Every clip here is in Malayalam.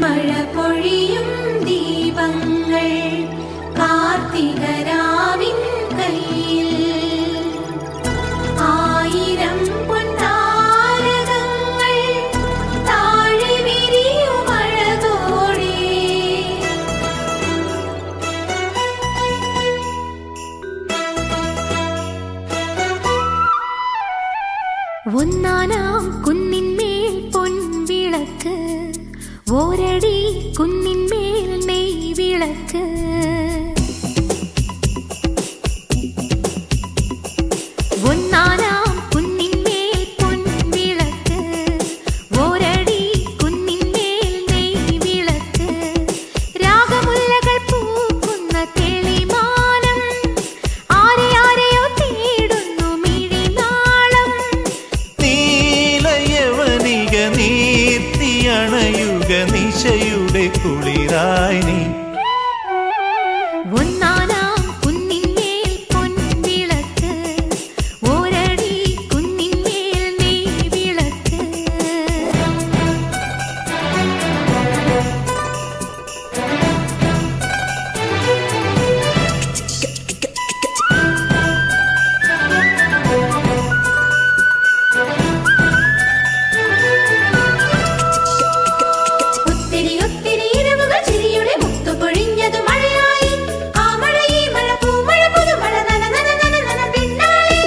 മഴ പൊഴിയും ദീപങ്ങൾ കാർത്തികരാവിൻ കയ്യിൽ ആയിരം പൊൻതാരകങ്ങൾ താഴെ വിരിയുമഴകോടെ ഒന്നാനാം കുന്നിന്മേൽ പൊൻവിളക്ക് ഓരടി കുന്നിന്മേൽ നെയ്വിളക്ക് ഒന്നാനാം കുന്നിന്മേൽ പൊൻവിളക്ക് ഓരടി കുന്നിന്മേൽ നെയ്വിളക്ക് രാഗമുല്ലകൾ പൂക്കുന്ന തെളിമാനം ആരെയാരെയോ തേടുന്നു മിഴിനാളം നീലയവനിക നീർത്തിയണയുക നിശയുടെ കുളിരായി നീ ഒന്നാനാം കുന്നിന്മേൽ പൊൻവിളക്ക് ഓരടി കുന്നിന്മേൽ നെയ്വിളക്ക് ഒത്തിരി ഒത്തിരി ഇരവുകൾ ചിരിയുടെ മുത്തു പൊഴിഞ്ഞതു മഴയായി ആ മഴയെ മഴ പൂമഴ പുതുമഴ നന നന നന നന പിന്നാലെ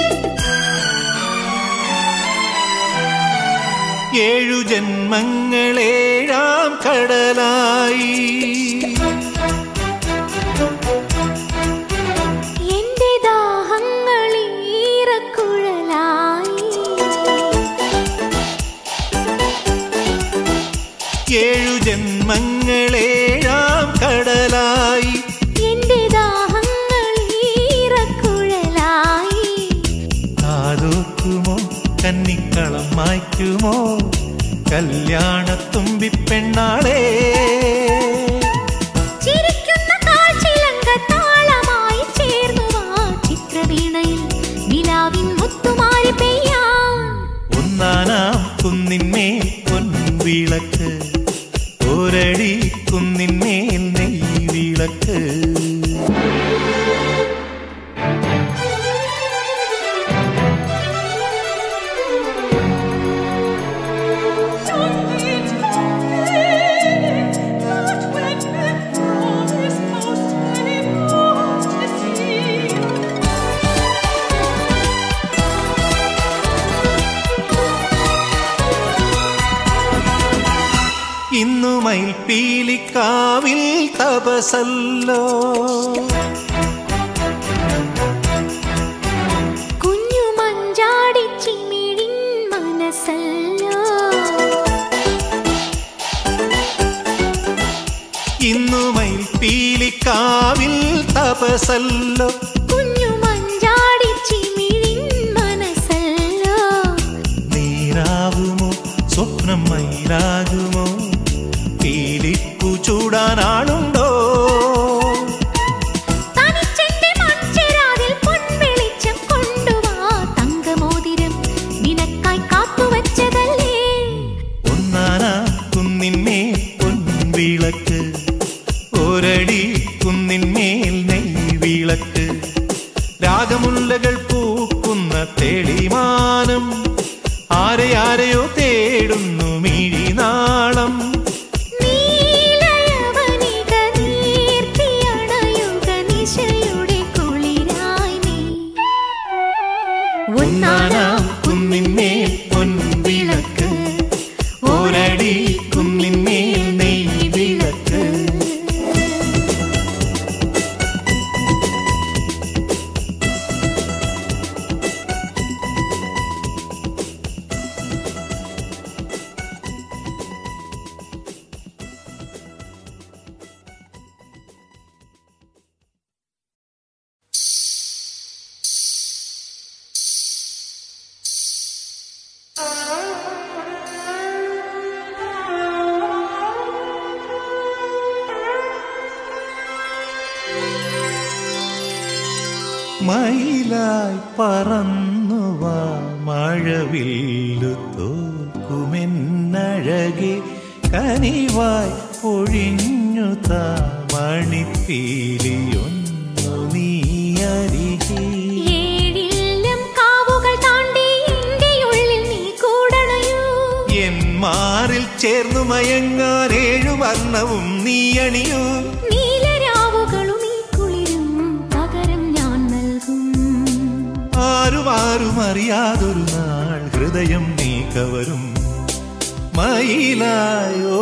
ഏഴു ജന്മങ്ങളേഴാം കടലായി എന്റെ ദാഹങ്ങളീറക്കുഴലായി ഏഴു ജന്മങ്ങളേഴാം കടലായി എന്റെ ദാഹങ്ങളീറക്കുഴലായി കാതോക്കുമോ കന്നിക്കളം മായ്ക്കുമോ കല്യാണത്തുമ്പി പെണ്ണാളേ ചിരിക്കുന്ന കാഴ്ചിലങ്ക താളമായി ചേർന്നു വാ ചിത്രവീണയിൽ നിലാവിൻ മുത്തുമാരി പെയ്യാം ഒന്നാനാം കുന്നിന്മേൽ പൊൻവിളക്ക് ഒരടി കുന്നിന്മേൽ നെയ്വിളക്ക് ഇന്നു മയിൽപ്പീലിക്കാവിൽ തപസല്ലോ കുഞ്ഞു മഞ്ചാടി ചിമിഴിൻ മനസ്സല്ലോ ഇന്നു മയിൽപ്പീലിക്കാവിൽ തപസല്ലോ കുഞ്ഞു മഞ്ചാടി ചിമിഴിൻ മനസ്സല്ലോ നീരാകുമോ സ്വപ്നം മയിലാകുമോ പീലിപ്പു ചൂടാനാളുണ്ടോ തനിച്ചെന്റെ മൺചെരാതിൽ പൊൻവെളിച്ചം കൊണ്ടുവാ തങ്കമോതിരം നിനക്കായി കാത്തുവച്ചതല്ലേ ഒന്നാനാം കുന്നിന്മേൽ പൊൻവിളക്ക് ഒരടി കുന്നിന്മേൽ നെയ്വിളക്ക് രാഗമുല്ലകൾ പൂക്കുന്ന തെളിമാനം ആരെയാരെയോ തേടുന്നു മിഴിനാളം നീലയവനിക നീർത്തിയണയുക നിശയുടെ കുളിരായി നീ ഒന്നാനാം കുന്നിന്മേൽ പൊൻവിളക്ക് ഒരടി കുന്നിന്മേൽ നെയ്വിളക്ക് മയിലായി പറന്നുവാ മഴവില്ലു തോൽക്കുമെന്നഴകെ കനിവായി പൊഴിഞ്ഞു താമണിപ്പീലിയൊന്നു നീ അരികെ. ഏഴില്ലം കാവുകൾ താണ്ടി എന്റെ ഉള്ളിൽ നീ കൂടണയോ. എൻ മാറിൽ ചേർന്നു മയങ്ങാൻ 7 വർണ്ണവും നീ അണിയൂ. നീലരാവുകളും ഈ കുളിരും പകരം ഞാൻ നൽകും. ആരും അറിയാതൊരു നാൾ ഹൃദയം നീ കവരും. മയിലായോ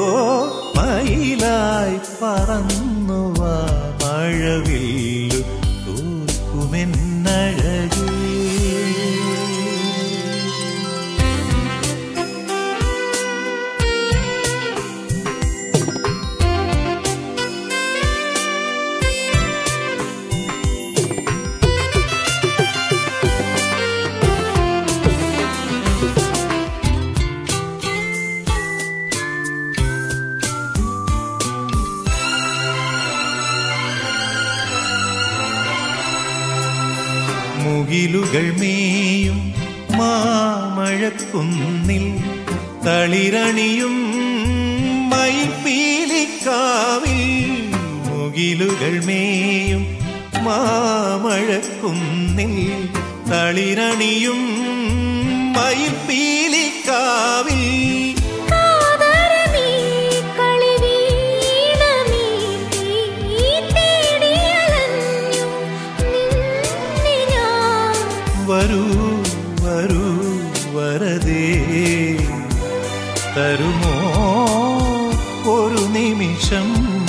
മയിലായി പറന്നു വാ മഴവില്ലു തോൽക്കുമെന്നഴകേ. മുകിലുകൾ മേയും മാമഴക്കുന്നിൽ തളിരണിയും മയിൽപ്പീലിക്കാവിൽ. മുകിലുകൾ മേയും മാമഴക്കുന്നിൽ തളിരണിയും മയിൽപ്പീലിക്കാവിൽ. വരൂ വരൂ വരദേ തരുമോ ഒരു നിമിഷം.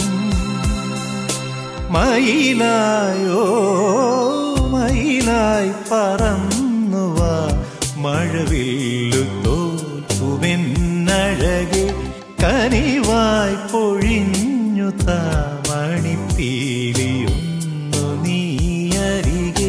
മയിലായോ മയിലായി പറന്നു വാ മഴവില്ലു തോൽക്കുമെന്നഴകെ. കനിവായി പൊഴിഞ്ഞു താമണിപ്പീലിയൊന്നു നീ അരികെ.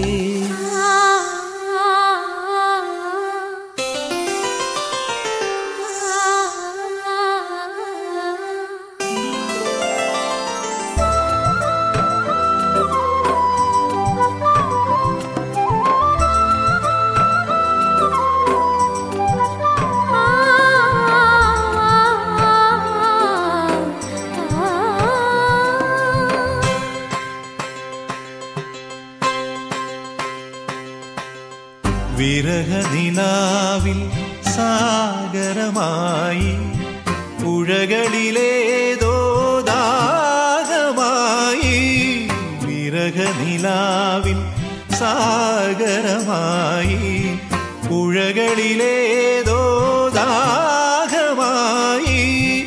വിരഹനിലാവിൽ സാഗരമായി പുഴകളിലേതോ ദാഹമായി. വിരഹനിലാവിൽ സാഗരമായി പുഴകളിലേതോ ദാഹമായി.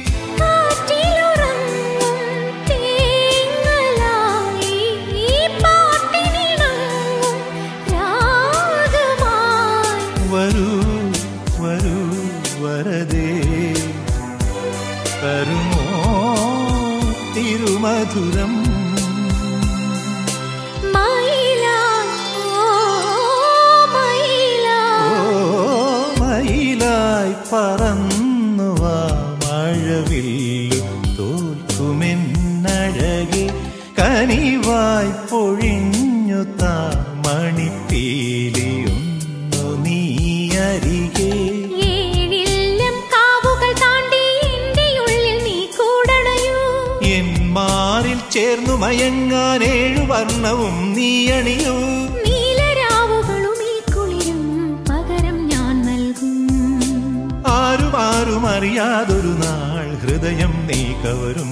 വരൂ വരൂ വരദേ തരുമോ തിരുമധുരം. മയിലായി പറന്നു വാ മഴവില്ലു തോൽക്കുമെന്നഴകെ. കനിവായി പൊഴിഞ്ഞു താമണിപ്പീലിയൊന്നു നീ അരികെ. ഏഴില്ലം കാവുകൾ താണ്ടി എന്റെ ഉള്ളിൽ നീ കൂടണയോ. എൻ മാറിൽ ചേർന്നു മയങ്ങാൻ 7 വർണ്ണവും നീ അണിയൂ. നീലരാവുകളും ഈ കുളിരും പകരം ഞാൻ നൽകും. ആരും അറിയാതൊരു നാൾ ഹൃദയം നീ കവരും.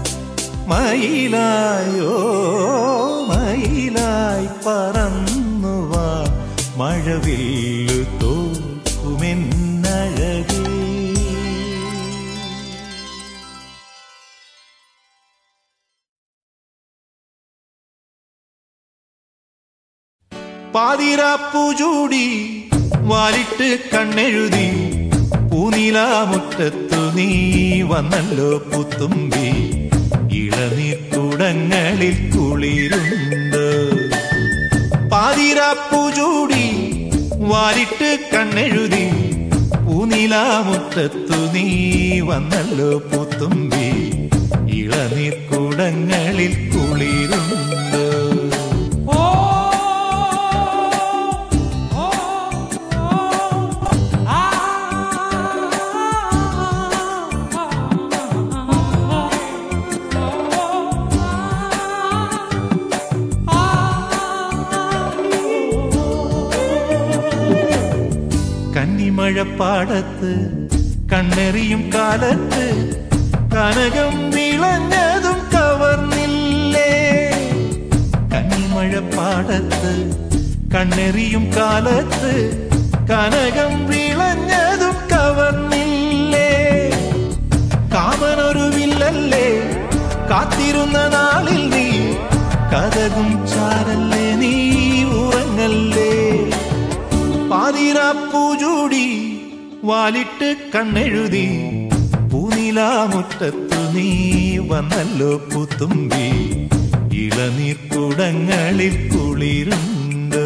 മയിലായോ മയിലായി പറന്നു വാ മഴവില്ലു തോൽക്കുമെന്നഴകേ. പാതിരാപ്പൂ ചൂടി വാലിട്ട് കണ്ണെഴുതി പൂനിലാമുറ്റത്തു നീ വന്നല്ലോ പുത്തുമ്പി. ഇളനീർക്കുടങ്ങളിൽ കുളിരുണ്ട്. പാതിരാപ്പൂ ചൂടി വാലിട്ട് കണ്ണെഴുതി പൂനിലാമുറ്റത്തു നീ വന്നല്ലോ പുത്തുമ്പി. ഇളനീർക്കുടങ്ങളിൽ കുളിരുണ്ട്. കന്നിമഴപ്പാടത്ത് കണ്ണെറിയും കാലത്ത് കനകം വിളഞ്ഞതും കവർന്നില്ലേ. കന്നിമഴപ്പാടത്ത് കണ്ണെറിയും കാലത്ത് കനകം വിളഞ്ഞതും കവർന്നില്ലേ. കാമനൊരു വില്ലല്ലേ കാത്തിരുന്ന നാളിൽ നീ കഥകും ചാരല്ലേ നീ ഉറങ്ങല്ലേ. പാതിരാപ്പൂചൂടി വാലിട്ട് കണ്ണെഴുതി പൂനിലാമുറ്റത്തു നീ വന്നല്ലോ പുത്തുമ്പി. ഇളനീർക്കുടങ്ങളിൽ കുളിരുണ്ടോ.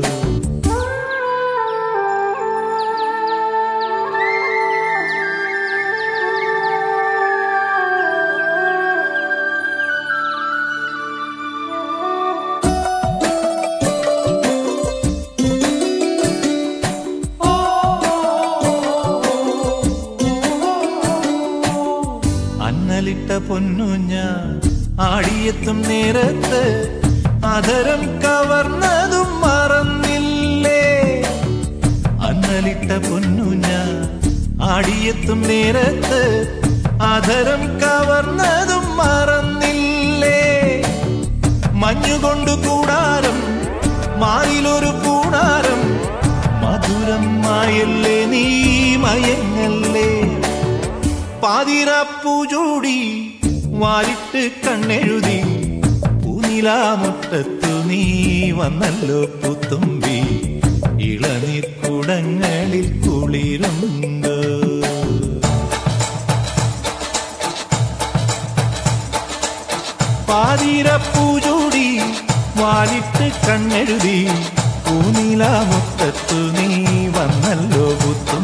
അന്നലിട്ട പൊന്നുഞ്ഞ ആടിയെത്തും നേരത്ത് അധരം കവർന്നതും മറന്നില്ലേ. അന്നലിട്ട പൊന്നുഞ്ഞ ആടിയെത്തും നേരത്ത് അധരം കവർന്നതും മറന്നില്ലേ. മഞ്ഞുകൊണ്ടു കൂടാരം മാറിലൊരു കൂടാരം മധുരം മായല്ലേ നീ മയങ്ങല്ലേ. പാതിരാപ്പൂചൂടി വാലിട്ട് കണ്ണെഴുതി പൂനിലാമുറ്റത്തു നീ വന്നല്ലോ പുത്തുമ്പി. ഇളനീർക്കുടങ്ങളിൽ കുളിരുണ്ടോ. പാതിരാപ്പൂചൂടി വാലിട്ട് കണ്ണെഴുതി പൂനിലാമുറ്റത്തു നീ വന്നല്ലോ പുത്തുമ്പി.